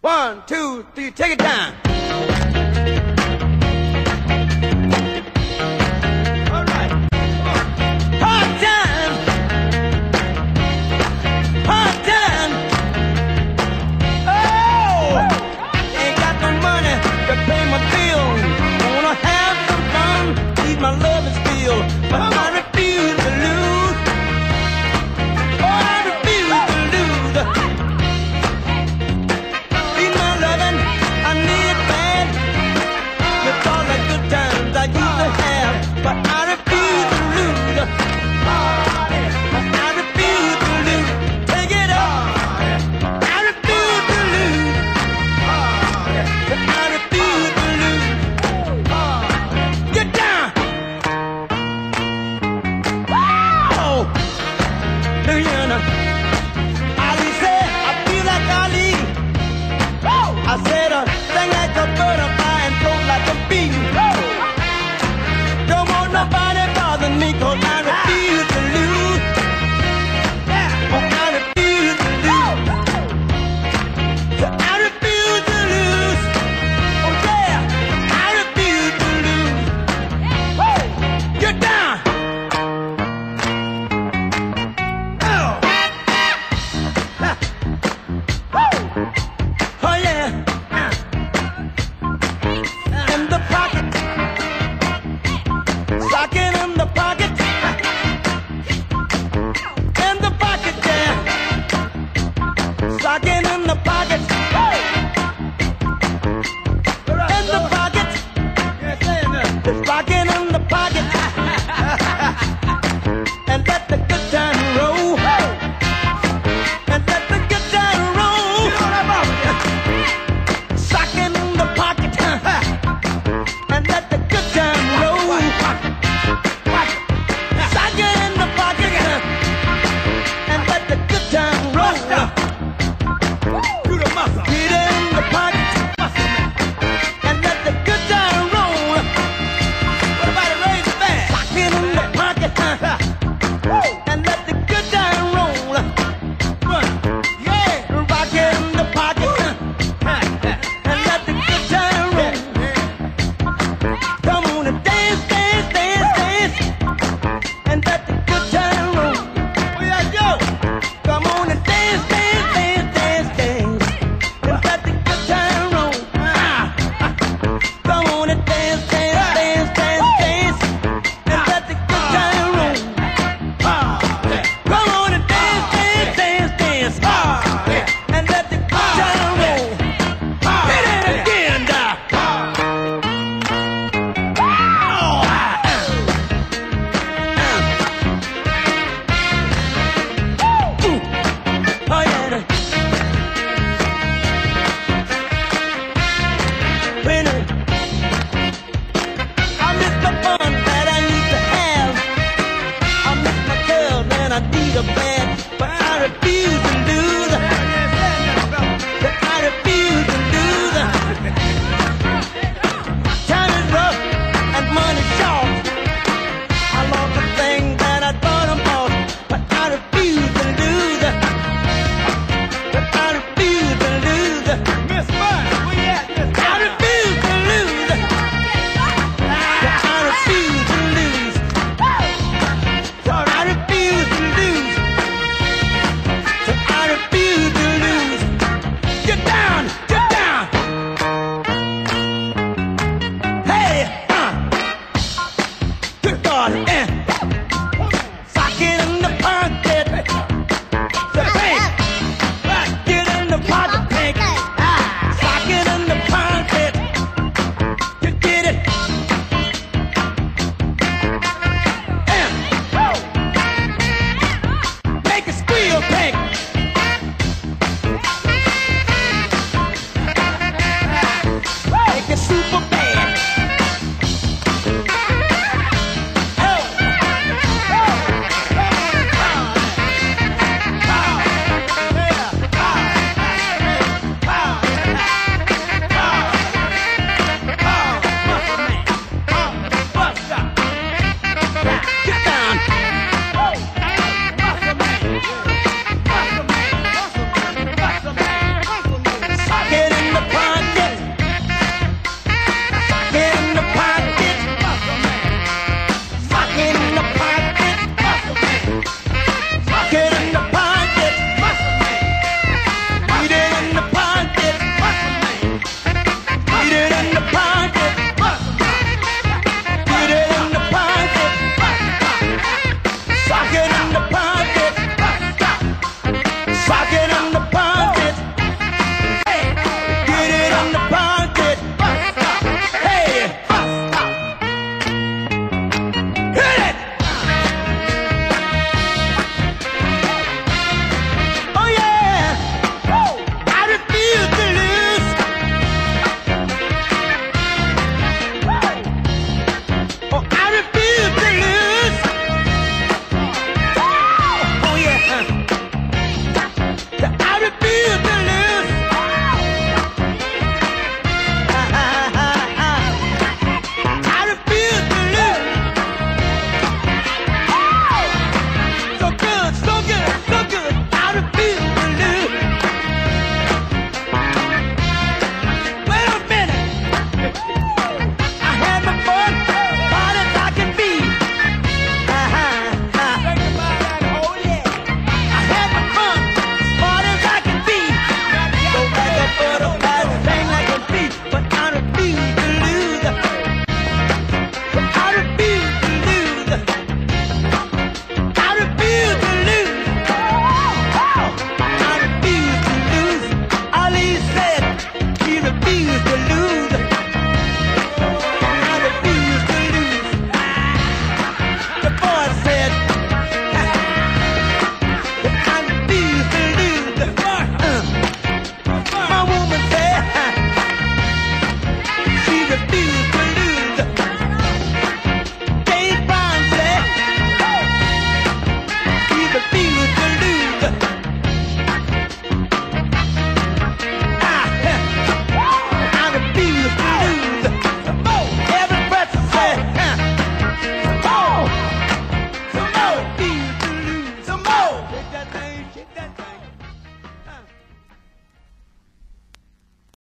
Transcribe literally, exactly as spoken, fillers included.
One, two, three, take it down. All right. Hard time. Hard time. Oh, ain't got no money to pay my bills. Wanna have some fun, eat my love and steal, but I refuse to lose. Oh, I refuse to lose. Need my loving, I need it bad. With all the good times I used to have, but I refuse to lose. I refuse to lose. Take it up. I refuse to lose. I refuse to lose. Get down. Wow. Louisiana. Ali said, I feel like Ali. I said a thing like a butterfly and float like a bee. Don't want nobody bothering me, cause I refuse to lose. I refuse to lose. I refuse to lose. Oh yeah, I refuse to lose. Get down. Oh. Oh yeah. In the pocket. Socket in the pocket. In the pocket, yeah. Socket in the pocket. In the pocket. Socket in the pocket. And let the good time roll. And let the good time roll. Socket in the pocket. And let the good time roll. Socket in the pocket. And let the good time roll. Get in the pocket. And let the good time roll. Everybody raise the band. Socket in the pocket. And let the good time roll. Yeah. Rock in the pocket. And let the good time roll. Come on and dance, dance, dance, dance. And let the good time roll. Oh yeah, yo. Come on and dance, dance, dance, dance, dance. And let the good time roll. Ah. Come on and dance, dance, dance, dance, dance. And let the good time roll. Ah. Come on and dance, dance, dance, dance. Ah.